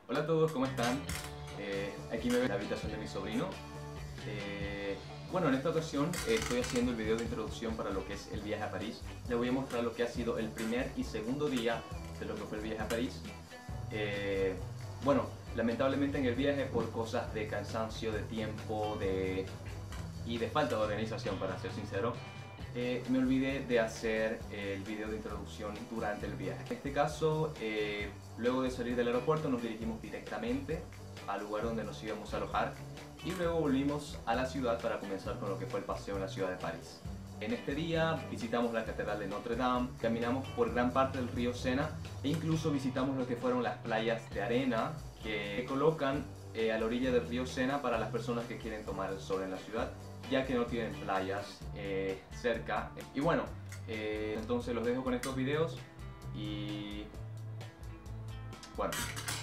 Hola a todos, ¿cómo están? Aquí me ven en la habitación de mi sobrino. Bueno, en esta ocasión estoy haciendo el video de introducción para lo que es el viaje a París. Le voy a mostrar lo que ha sido el primer y segundo día de lo que fue el viaje a París. Bueno, lamentablemente en el viaje, por cosas de cansancio, de tiempo y de falta de organización, para ser sincero, me olvidé de hacer el video de introducción durante el viaje. En este caso, luego de salir del aeropuerto nos dirigimos directamente al lugar donde nos íbamos a alojar y luego volvimos a la ciudad para comenzar con lo que fue el paseo en la ciudad de París. En este día visitamos la Catedral de Notre Dame, caminamos por gran parte del río Sena e incluso visitamos lo que fueron las playas de arena que colocan a la orilla del río Sena para las personas que quieren tomar el sol en la ciudad, ya que no tienen playas cerca. Y bueno, entonces los dejo con estos videos y bueno.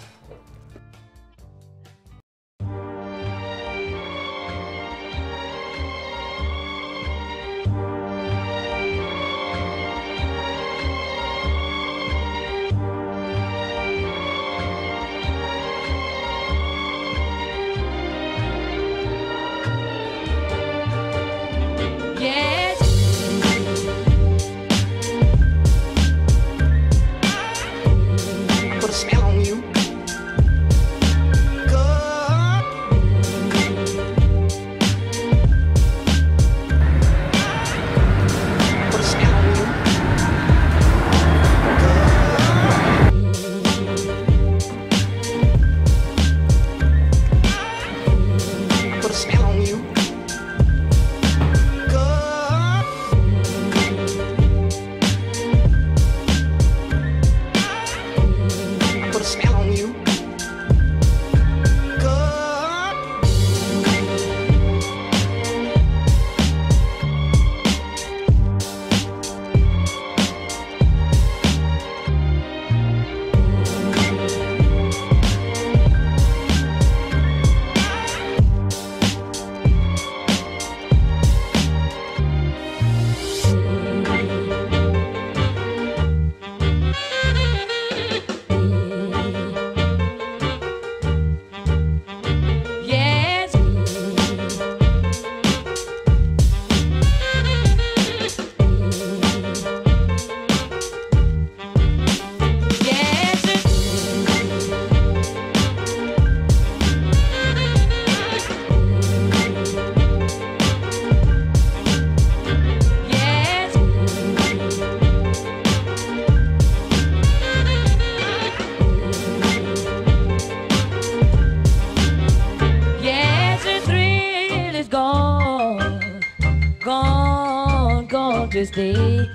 Gone to stay.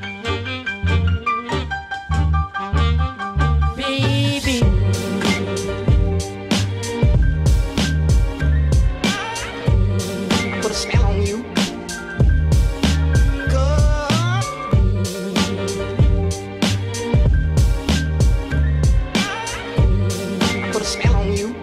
Baby, put a spell on you. Put a spell on you.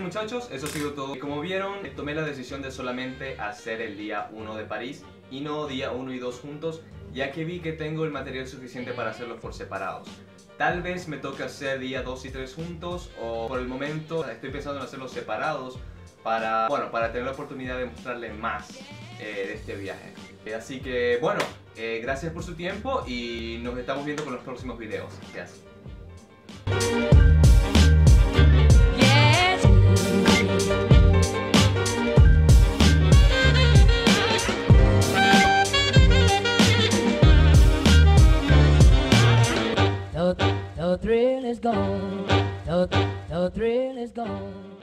muchachos, eso ha sido todo. Como vieron, tomé la decisión de solamente hacer el día 1 de París y no día 1 y 2 juntos, ya que vi que tengo el material suficiente para hacerlos por separados. Tal vez me toque hacer día 2 y 3 juntos, o por el momento estoy pensando en hacerlos separados para, bueno, para tener la oportunidad de mostrarles más de este viaje. Así que bueno, gracias por su tiempo y nos estamos viendo con los próximos videos. Gracias. Yes. The thrill is gone. The thrill is gone.